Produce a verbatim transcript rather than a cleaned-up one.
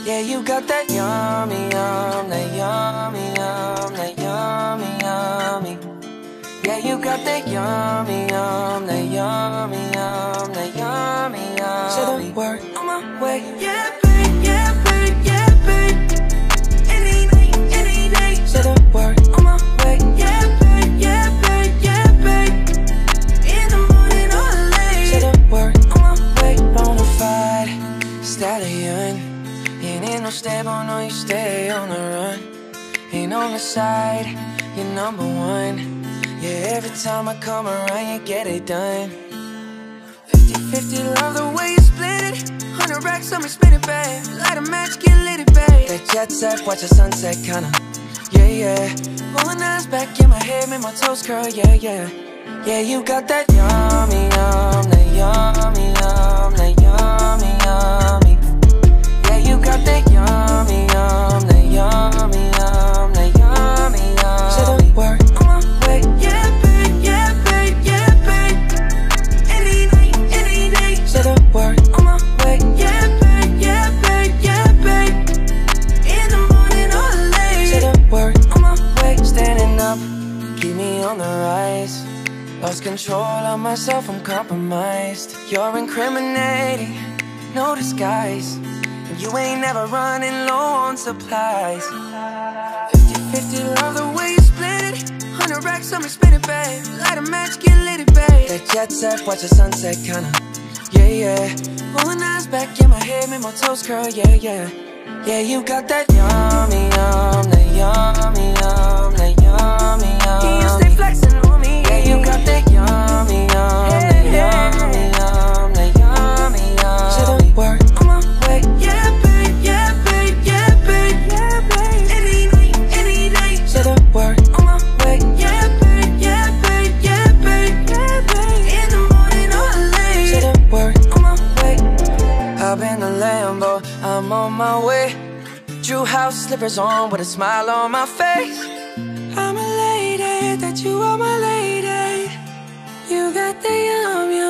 Yeah, you got that yummy, yum, that yummy, yum, that yummy, yummy. Yeah, you got that yummy, yum, that yummy, yum, that yummy, yummy. Say the word on my way. Yeah, babe, yeah, babe, yeah, babe. Any night, any day. Say the word on my way. Yeah, babe, yeah, babe, yeah, babe. In the morning or late. Say the word on my way. Bonafide stallion. Ain't no stable, no, you stay on the run. Ain't on the side, you're number one. Yeah, every time I come around, you get it done. Fifty fifty, love the way you split it. Hundred racks on me, spin it, babe. Light a match, get lit, babe. That jet set, watch the sunset, kinda. Yeah, yeah. Rolling eyes back in my head, make my toes curl, yeah, yeah. Yeah, you got that yummy, yum, that yummy, yum, that yummy, yummy. You got that yummy, yum, that yummy, yum, that yummy, yum. Say the word on my way. Yeah, babe, yeah, babe, yeah, babe. Any night, any day. Say the word on my way. Yeah, babe, yeah, babe, yeah, babe. In the morning or late. Say the word on my way. Standing up, keep me on the rise. Lost control of myself, I'm compromised. You're incriminating, no disguise. You ain't never running low on supplies. Fifty fifty, love the way you split it. Hundred racks on me, spin it, babe. Light a match, get lit, babe. That jet set, watch the sunset, kinda. Yeah, yeah. Rolling eyes back in my head, make my toes curl, yeah, yeah. Yeah, you got that yummy, yum, that yummy, yum, that yummy, yum. Can you stay flexing on me? Yeah, you got that yummy, yum, hey, that hey. yummy, yum, that yummy, yum. Say the word on my way. Yeah. Word on my way. Yeah, babe, yeah, babe, yeah, babe, yeah, babe. In the morning or late. Say the word on my way. Hop in the Lambo, I'm on my way. Drew house slippers on with a smile on my face. I'm elated that you are my lady. You got the yum, yum.